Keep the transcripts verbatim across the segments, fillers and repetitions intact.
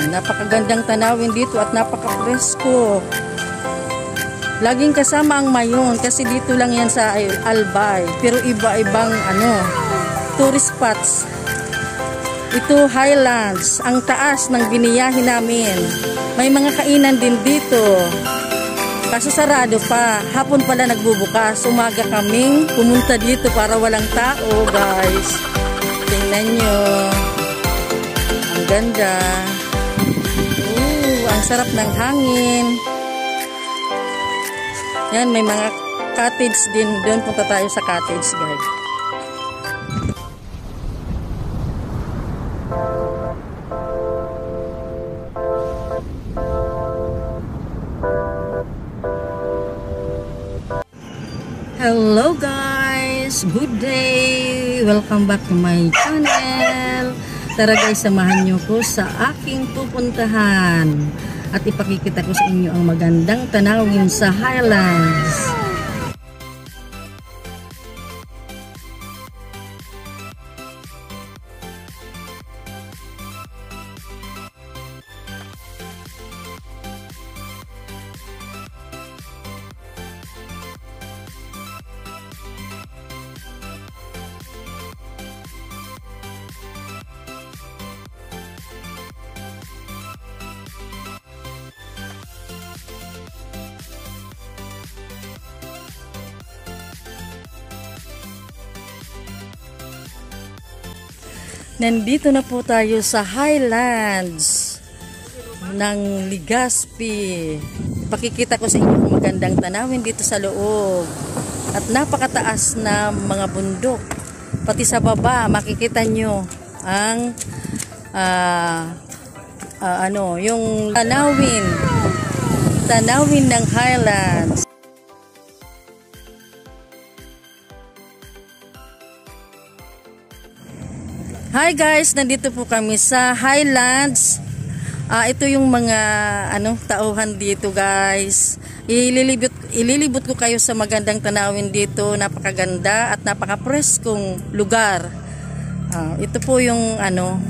Napakagandang tanawin dito at napaka-presko. Laging kasama ang mayon kasi dito lang yan sa Albay. Pero iba-ibang ano, tourist spots. Ito Highlands, ang taas ng biniyahin namin. May mga kainan din dito. Kaso sarado pa. Hapon pala nagbubukas. Umaga kaming pumunta dito para walang tao, guys. Tingnan nyo. Ang ganda. Ooh, ang sarap ng hangin. Yan, may mga cottage din. Doon punta tayo sa cottage, guys. Hello guys! Good day! Welcome back to my channel. Tara guys, samahan nyo ko sa aking pupuntahan. At ipakikita ko sa inyo ang magandang tanawin sa Highlands. Nandito na po tayo sa Highlands ng Legazpi. Pakikita ko sa inyo ang magandang tanawin dito sa loob. At napakataas na mga bundok. Pati sa baba, makikita nyo ang uh, uh, ano, yung tanawin. Tanawin ng Highlands. Hi guys, nandito po kami sa Highlands. Uh, ito yung mga ano tauhan dito guys. Ililibot, ililibot ko kayo sa magandang tanawin dito. Napakaganda at napaka-preskong lugar. Uh, ito po yung ano.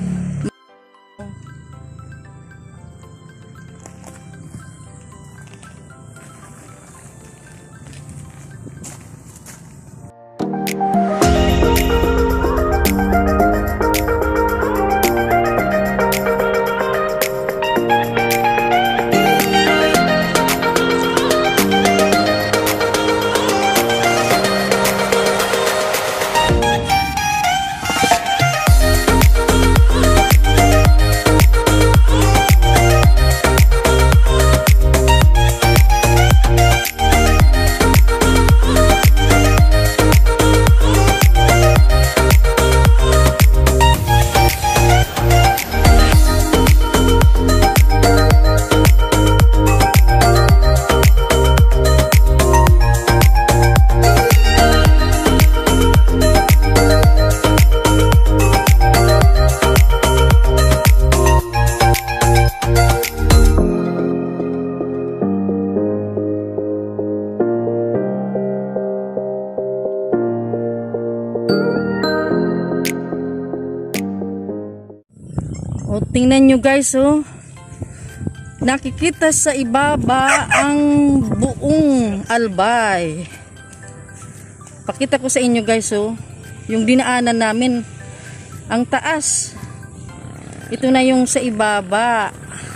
O, tingnan nyo guys, oh. Nakikita sa ibaba ang buong Albay. Pakita ko sa inyo guys, oh. Yung dinaanan namin, ang taas. Ito na yung sa ibaba.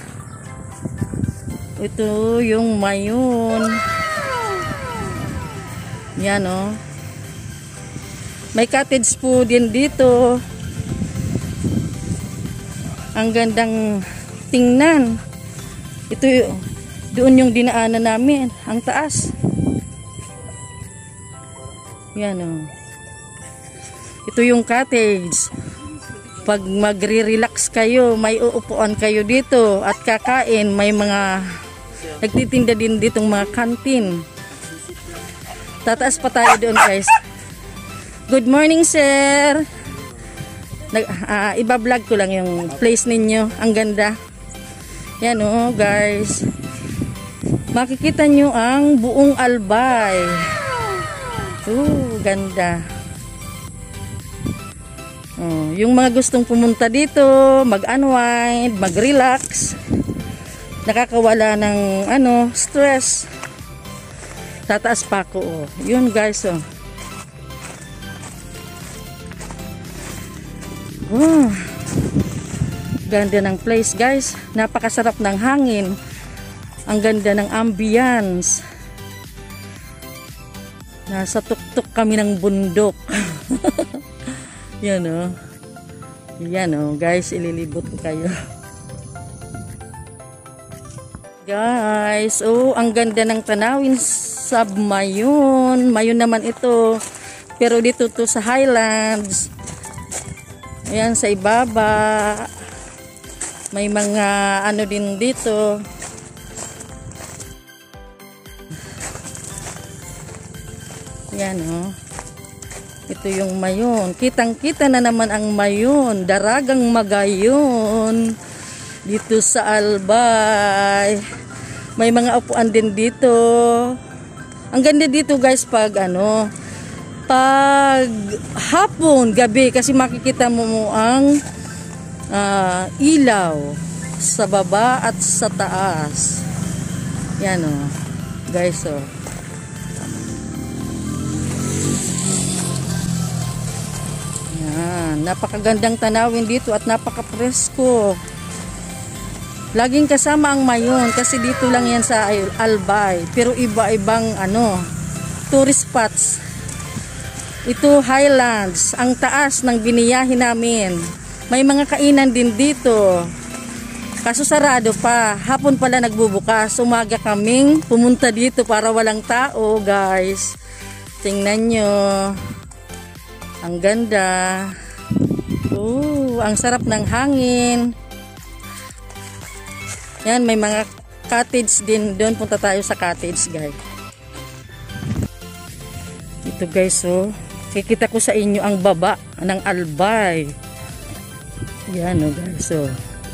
Ito yung mayon. Yan, oh. May cottage po din dito. Ang gandang tingnan. Ito doon yung dinaanan namin, ang taas. Yan oh. Ito yung cottage. Pag magre-relax kayo, may uupuan kayo dito at kakain, may mga nagtitinda din ditong mga kantin. Tataas pa tayo doon guys. Good morning sir. Nag, uh, iba-vlog ko lang yung place ninyo. Ang ganda. Yan oh guys. Makikita nyo ang buong Albay. Oh, ganda. Oh, yung mga gustong pumunta dito, mag-unwind, mag-relax, nakakawala ng ano, stress. Tataas pa ako. Oh. Yun guys, oh. Oh. Ganda ng place guys. Napakasarap ng hangin. Ang ganda ng ambience. Nasa tuktok kami ng bundok. Yan o. Yan o guys, ililibot ko kayo. Guys, oh, ang ganda ng tanawin sa Mayon. Mayon naman ito. Pero dito to sa Highlands. Ayan sa ibaba. May mga ano din dito. Yan oh. Ito yung Mayon. Kitang-kita na naman ang Mayon. Daragang Magayon. Dito sa Albay. May mga upuan din dito. Ang ganda dito guys pag ano, pag hapon, gabi. Kasi makikita mo mo ang uh, ilaw sa baba at sa taas. Yan oh. Guys oh. Yan, napakagandang tanawin dito at napaka-presko. Laging kasama ang Mayon kasi dito lang yan sa Albay. Pero iba-ibang ano, tourist spots. Ito Highlands, ang taas ng biniyahin namin. May mga kainan din dito. Kaso sarado pa, hapon pala nagbubukas. Umaga kaming pumunta dito para walang tao guys. Tingnan nyo. Ang ganda. Oh, ang sarap ng hangin. Yan, may mga cottage din doon. Punta tayo sa cottage, guys. Ito, guys, oh. Kikita ko sa inyo ang baba ng Albay. Yan, oh, guys, oh.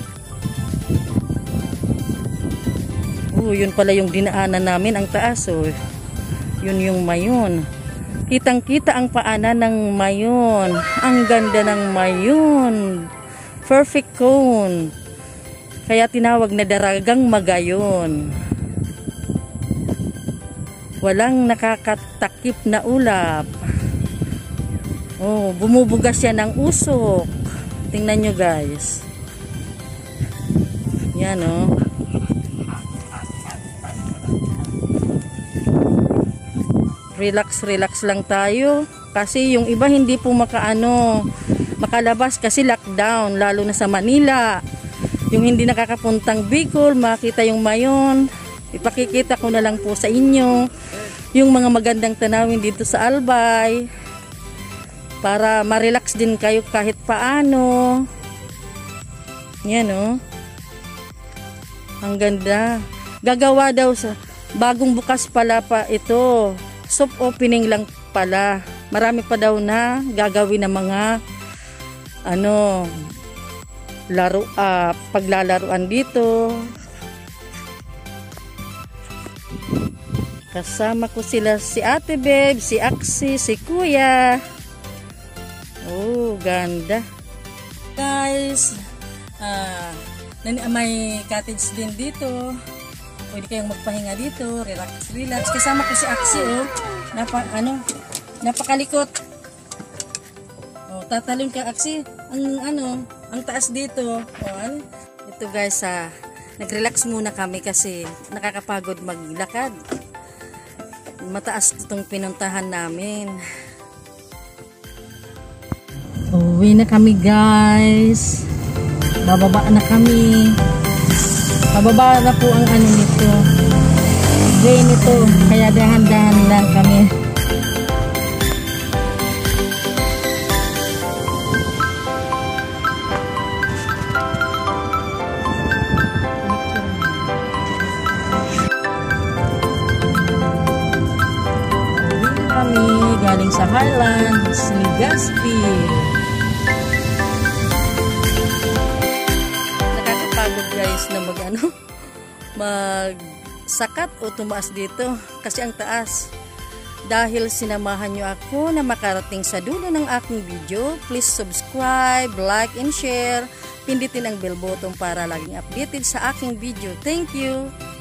Oh, yun pala yung dinaanan namin, ang taas, oh. Yun yung Mayon. Kitang-kita ang paanan ng Mayon. Ang ganda ng Mayon. Perfect cone. Kaya tinawag na Daragang Magayon. Walang nakakatakip na ulap. Oh, bumubugas yan ng usok. Tingnan nyo guys. Yan oh. Relax, relax lang tayo. Kasi yung iba hindi po makaano, makalabas kasi lockdown, lalo na sa Manila. Yung hindi nakakapuntang Bicol, makita yung Mayon. Ipakikita ko na lang po sa inyo yung mga magandang tanawin dito sa Albay. Para ma-relax din kayo kahit paano. Yan oh. Ang ganda. Gagawa daw sa bagong bukas pala pa ito. Soft opening lang pala. Marami pa daw na gagawin ng mga ano laro uh, paglalaruan dito. Kasama ko sila si Ate Babe, si Aksi, si Kuya. Oh, ganda. Guys, uh, may cottage din dito. Pwede kayong magpahinga dito, relax, relax. Kasama ko si Aksi, oh. Napa, ano, napakalikot. Oh, tatalon ka, Aksi. Ang, ano, ang taas dito. Oh, ano? Ito guys, ah, nag-relax muna kami kasi nakakapagod maglakad. Mataas itong pinuntahan namin. Uwi na kami, guys. Bababa na kami. Pababa na po ang ano nito. Way nito. Kaya dahan-dahan lang kami. Uwi kami galing sa Highlands, Legazpi. Guys na mag ano mag sakat o tumaas dito kasi ang taas Dahil sinamahan nyo ako na makarating sa dulo ng aking video, please subscribe, like, and share. Pindutin ang bell button para laging updated sa aking video. Thank you!